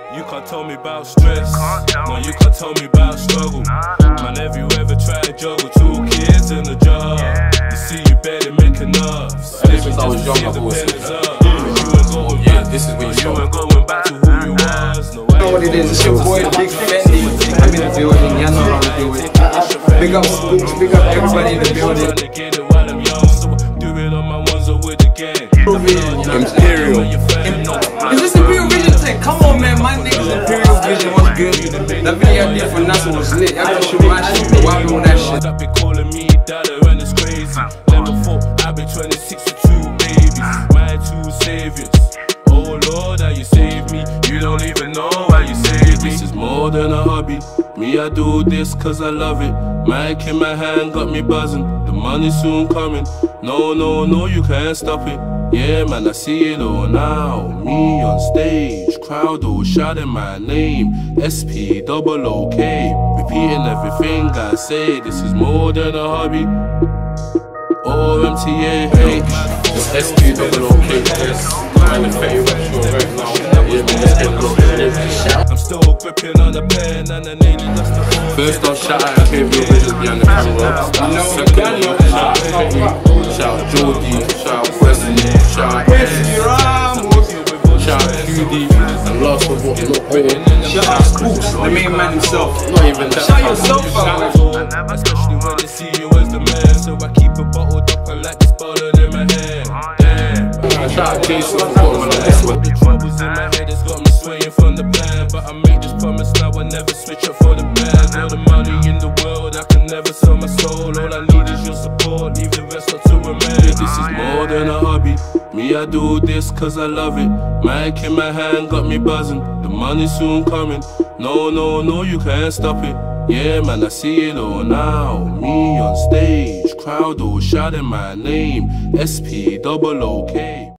You can't tell me about stress. No, you can't tell me about struggle. Man, have you ever tried to juggle 2 kids in a job? You see, you better make enough. Ever since I was young, I've always said that. Yeah, this is where you ain't going back to who you was. No, You know what it is, it's your boy Big Fetty. I'm in the building, you know how to do it. Big up SpookS, big up everybody in the building. Do it on my ones or with the gang. Imperial. Is this Imperial Vision tech? Come on, man, my niggas Imperial Vision was good. That video I did for NASA was lit. I gotta shoot my shit, but why doing that shit? That be calling me daddy and it's crazy. Never thought I'd be 26 with 2 babies. My 2 saviors. Oh Lord, how you saved me. You don't even know how you saved me. This is more than a hobby. Me, I do this cause I love it. Mic in my hand got me buzzing. The money soon coming. No, no, no, you can't stop it. Yeah, man, I see it all now. Me on stage, crowd all shouting my name. SPOOK, repeating everything I say. This is more than a hobby. Or MTAH. It's SPOOK. I'm in Fetty Wap right now. Yeah, man, let's get I'm still gripping on the pen and the nearly lost the whole. First off, shout out Imperial Vision behind the camera. Secondly, shout out Fetty, shout out Jordy, shout out Wesley, shout out shout out QD, and last but not least, Shout out SpookS, the main man himself. not even that. Shout yourself out. Especially when they see you as the man. So I keep it bottled up and like this bottle in my hand. Damn. Shout out Jason for putting on this one. The troubles in my head has got me swaying from the plan. But I made this promise now I never switch up for the bag. All the money in the world, I can never sell my soul. All I need is your support, leave the rest up to a man. This is more than a hobby. Me, I do this cause I love it. Mic in my hand got me buzzing. The money soon coming. No, no, no, you can't stop it. Yeah, man, I see it all now. Me on stage, crowd all shouting my name. SPOOK.